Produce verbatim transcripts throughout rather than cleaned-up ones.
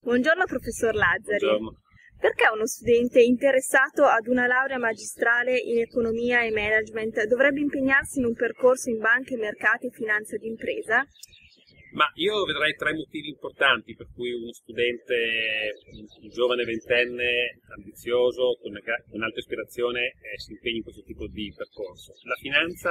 Buongiorno professor Lazzari. Buongiorno. Perché uno studente interessato ad una laurea magistrale in economia e management dovrebbe impegnarsi in un percorso in banche, mercati e finanza d'impresa? Ma io vedrei tre motivi importanti per cui uno studente, un giovane ventenne, ambizioso, con un'alta ispirazione, eh, si impegni in questo tipo di percorso. La finanza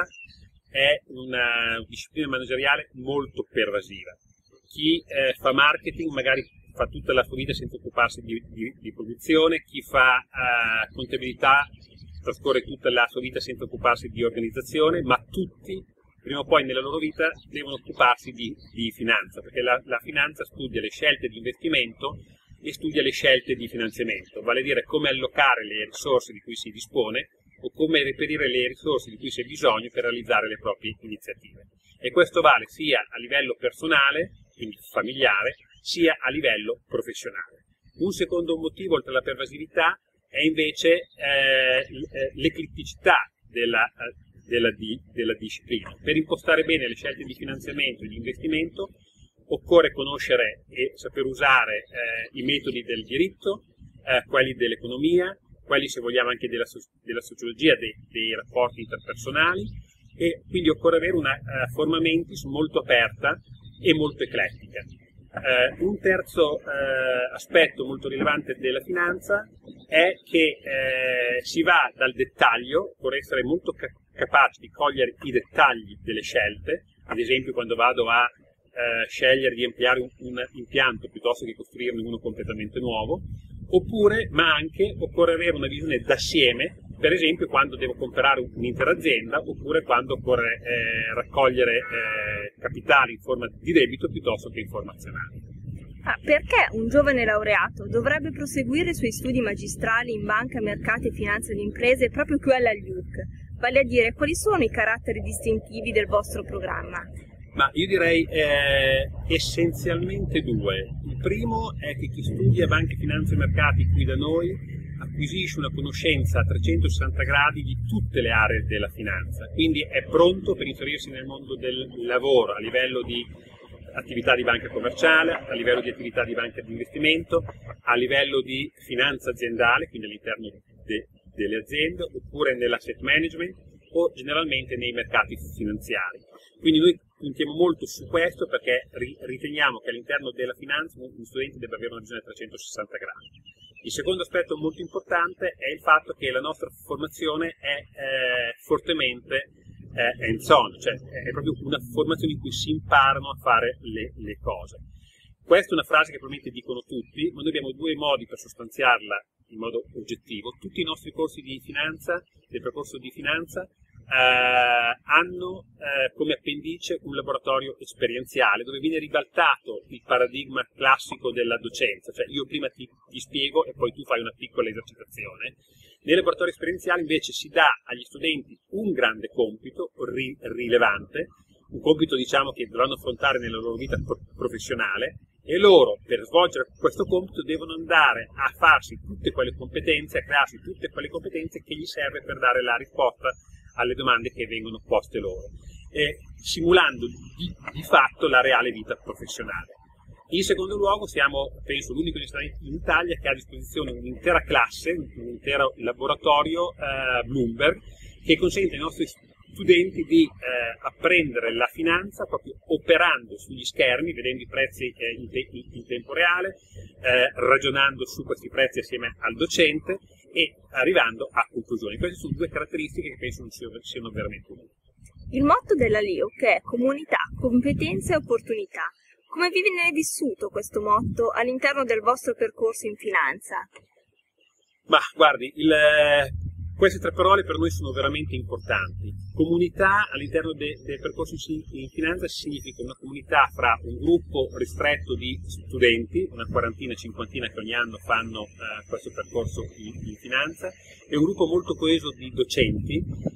è una disciplina manageriale molto pervasiva. Chi eh, fa marketing magari fa tutta la sua vita senza occuparsi di, di, di produzione, chi fa eh, contabilità trascorre tutta la sua vita senza occuparsi di organizzazione, ma tutti prima o poi nella loro vita devono occuparsi di, di finanza, perché la, la finanza studia le scelte di investimento e studia le scelte di finanziamento, vale a dire come allocare le risorse di cui si dispone o come reperire le risorse di cui c'è bisogno per realizzare le proprie iniziative. E questo vale sia a livello personale, quindi familiare, sia a livello professionale. Un secondo motivo, oltre alla pervasività, è invece eh, l'ecletticità della, della, di, della disciplina. Per impostare bene le scelte di finanziamento e di investimento occorre conoscere e saper usare eh, i metodi del diritto, eh, quelli dell'economia, quelli, se vogliamo, anche della, della sociologia, dei, dei rapporti interpersonali, e quindi occorre avere una uh, forma mentis molto aperta e molto eclettica. Uh, un terzo uh, aspetto molto rilevante della finanza è che uh, si va dal dettaglio, occorre essere molto ca capaci di cogliere i dettagli delle scelte, ad esempio quando vado a uh, scegliere di ampliare un, un impianto piuttosto che costruirne uno completamente nuovo, oppure, ma anche, occorre avere una visione d'assieme, per esempio quando devo comprare un'intera azienda, oppure quando occorre eh, raccogliere eh, capitali in forma di debito piuttosto che in forma azionaria. Ah, perché un giovane laureato dovrebbe proseguire i suoi studi magistrali in banca, mercati e finanza di imprese proprio qui alla L U C? Vale a dire, quali sono i caratteri distintivi del vostro programma? Ma io direi eh, essenzialmente due. Il primo è che chi studia banca, finanza e mercati qui da noi acquisisce una conoscenza a trecentosessanta gradi di tutte le aree della finanza, quindi è pronto per inserirsi nel mondo del lavoro a livello di attività di banca commerciale, a livello di attività di banca di investimento, a livello di finanza aziendale, quindi all'interno de delle aziende, oppure nell'asset management o generalmente nei mercati finanziari. Quindi noi puntiamo molto su questo perché riteniamo che all'interno della finanza un studente debba avere una visione a trecentosessanta gradi. Il secondo aspetto molto importante è il fatto che la nostra formazione è eh, fortemente eh, hands-on, cioè è proprio una formazione in cui si imparano a fare le, le cose. Questa è una frase che probabilmente dicono tutti, ma noi abbiamo due modi per sostanziarla in modo oggettivo. Tutti i nostri corsi di finanza, del percorso di finanza, eh, hanno eh, come appendice un laboratorio esperienziale dove viene ribaltato il paradigma classico della docenza, cioè io prima ti, ti spiego e poi tu fai una piccola esercitazione. Nel laboratorio esperienziale invece si dà agli studenti un grande compito ri, rilevante, un compito diciamo che dovranno affrontare nella loro vita pro professionale, e loro per svolgere questo compito devono andare a farsi tutte quelle competenze, a crearsi tutte quelle competenze che gli serve per dare la risposta alle domande che vengono poste loro, eh, simulando di, di fatto la reale vita professionale. In secondo luogo siamo, penso, l'unico in Italia che ha a disposizione un'intera classe, un intero laboratorio eh, Bloomberg, che consente ai nostri studenti di eh, apprendere la finanza proprio operando sugli schermi, vedendo i prezzi eh, in, te in tempo reale, eh, ragionando su questi prezzi assieme al docente e arrivando a conclusioni. Queste sono due caratteristiche che penso non siano veramente utili. Il motto della L I U C è comunità, competenze e opportunità. Come vi viene vissuto questo motto all'interno del vostro percorso in finanza? Ma guardi, il, queste tre parole per noi sono veramente importanti. Comunità all'interno de, del percorso in finanza significa una comunità fra un gruppo ristretto di studenti, una quarantina, cinquantina che ogni anno fanno eh, questo percorso in, in finanza, e un gruppo molto coeso di docenti,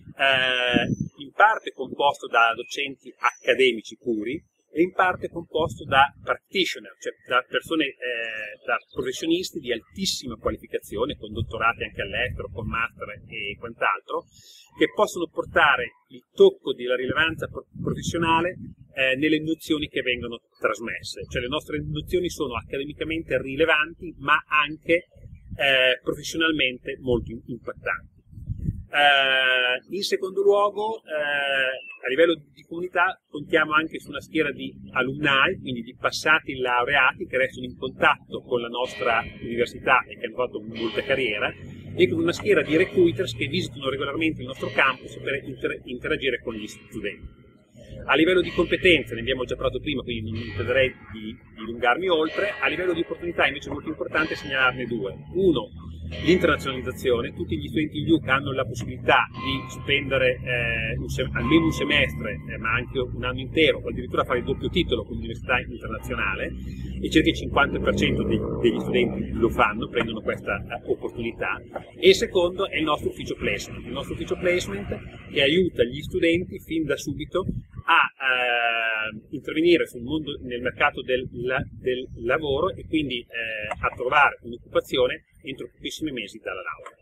eh, in parte composto da docenti accademici puri, e in parte composto da practitioner, cioè da persone, eh, da professionisti di altissima qualificazione, con dottorati anche all'estero, con master e quant'altro, che possono portare il tocco della rilevanza professionale eh, nelle nozioni che vengono trasmesse. Cioè le nostre nozioni sono accademicamente rilevanti, ma anche eh, professionalmente molto impattanti. Uh, in secondo luogo, uh, a livello di comunità contiamo anche su una schiera di alumni, quindi di passati laureati che restano in contatto con la nostra università e che hanno fatto molta carriera, e con una schiera di recruiters che visitano regolarmente il nostro campus per inter- interagire con gli studenti. A livello di competenze, ne abbiamo già parlato prima, quindi non intenderei di, di dilungarmi oltre. A livello di opportunità invece è molto importante segnalarne due. Uno, l'internazionalizzazione. Tutti gli studenti di U C hanno la possibilità di spendere eh, un sem- almeno un semestre, eh, ma anche un anno intero, o addirittura fare il doppio titolo con l'università internazionale, e circa il cinquanta per cento dei, degli studenti lo fanno, prendono questa eh, opportunità. E il secondo è il nostro ufficio placement, il nostro ufficio placement che aiuta gli studenti fin da subito a eh, intervenire sul mondo, nel mercato del, la, del lavoro, e quindi eh, a trovare un'occupazione entro pochissimi mesi dalla laurea.